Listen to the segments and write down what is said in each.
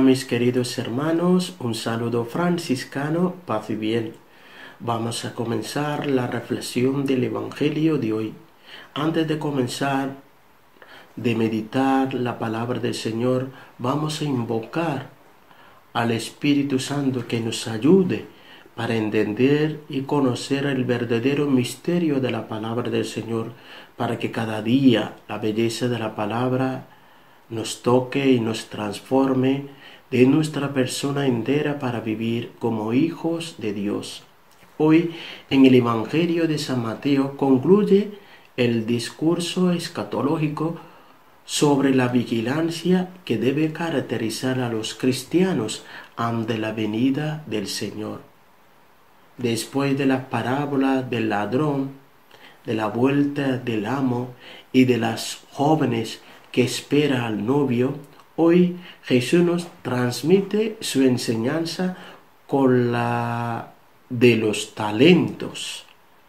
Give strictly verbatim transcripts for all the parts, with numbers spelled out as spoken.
mis queridos hermanos, un saludo franciscano, paz y bien. Vamos a comenzar la reflexión del Evangelio de hoy. Antes de comenzar de meditar la palabra del Señor, vamos a invocar al Espíritu Santo que nos ayude para entender y conocer el verdadero misterio de la palabra del Señor, para que cada día la belleza de la palabra nos toque y nos transforme de nuestra persona entera para vivir como hijos de Dios. Hoy en el Evangelio de San Mateo concluye el discurso escatológico sobre la vigilancia que debe caracterizar a los cristianos ante la venida del Señor. Después de la parábola del ladrón, de la vuelta del amo y de las jóvenes que espera al novio, hoy Jesús nos transmite su enseñanza con la de los talentos.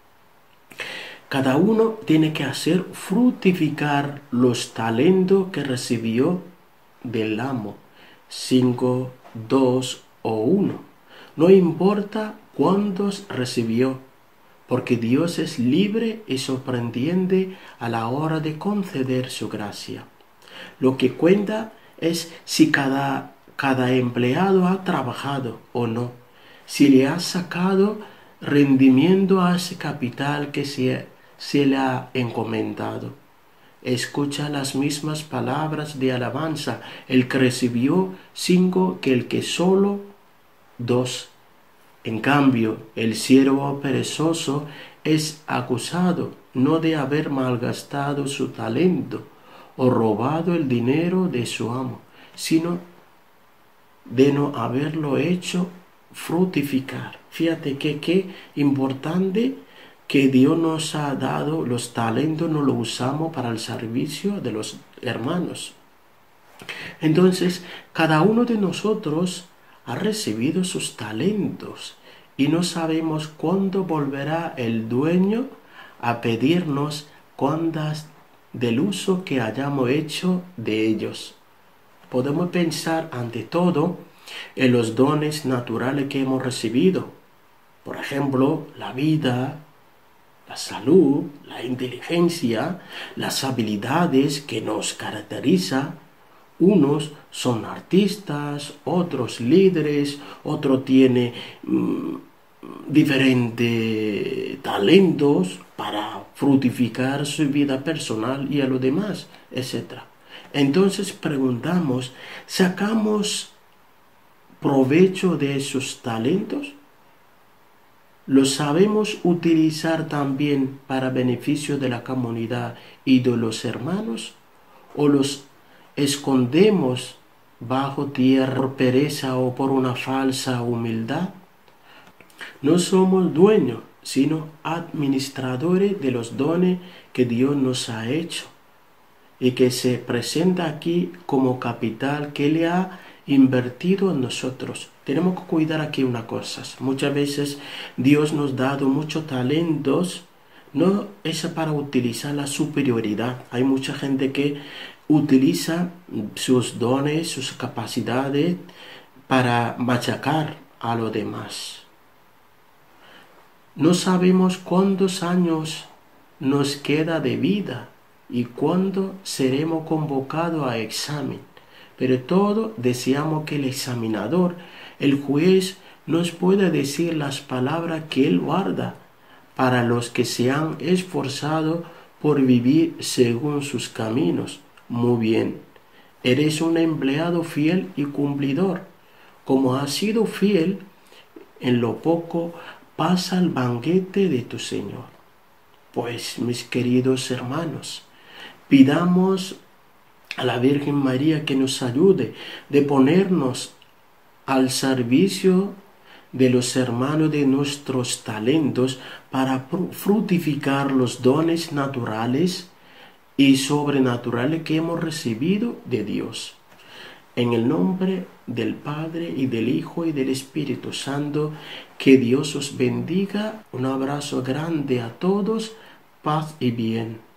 Cada uno tiene que hacer fructificar los talentos que recibió del amo, cinco, dos o uno. No importa cuántos recibió, porque Dios es libre y sorprendente a la hora de conceder su gracia. Lo que cuenta es si cada, cada empleado ha trabajado o no, si le ha sacado rendimiento a ese capital que se, se le ha encomendado. Escucha las mismas palabras de alabanza, el que recibió cinco que el que solo dos. En cambio, el siervo perezoso es acusado no de haber malgastado su talento o robado el dinero de su amo, sino de no haberlo hecho fructificar. Fíjate que qué importante que Dios nos ha dado los talentos, no los usamos para el servicio de los hermanos. Entonces, cada uno de nosotros ha recibido sus talentos y no sabemos cuándo volverá el dueño a pedirnos cuántas del uso que hayamos hecho de ellos. Podemos pensar ante todo en los dones naturales que hemos recibido. Por ejemplo, la vida, la salud, la inteligencia, las habilidades que nos caracterizan. Unos son artistas, otros líderes, otro tiene mmm, diferentes talentos para fructificar su vida personal y a lo demás, etcétera. Entonces preguntamos, ¿sacamos provecho de esos talentos? ¿Los sabemos utilizar también para beneficio de la comunidad y de los hermanos? ¿O los escondemos bajo tierra por pereza o por una falsa humildad? No somos dueños, sino administradores de los dones que Dios nos ha hecho y que se presenta aquí como capital que le ha invertido en nosotros. Tenemos que cuidar aquí una cosa. Muchas veces Dios nos ha dado muchos talentos, no es para utilizar la superioridad. Hay mucha gente que utiliza sus dones, sus capacidades para machacar a los demás. No sabemos cuántos años nos queda de vida y cuándo seremos convocados a examen, pero todos deseamos que el examinador, el juez, nos pueda decir las palabras que él guarda para los que se han esforzado por vivir según sus caminos. Muy bien, eres un empleado fiel y cumplidor. Como has sido fiel en lo poco, pasa al banquete de tu Señor. Pues, mis queridos hermanos, pidamos a la Virgen María que nos ayude de ponernos al servicio de los hermanos de nuestros talentos para fructificar los dones naturales y sobrenaturales que hemos recibido de Dios. En el nombre del Padre y del Hijo y del Espíritu Santo, que Dios os bendiga. Un abrazo grande a todos, paz y bien.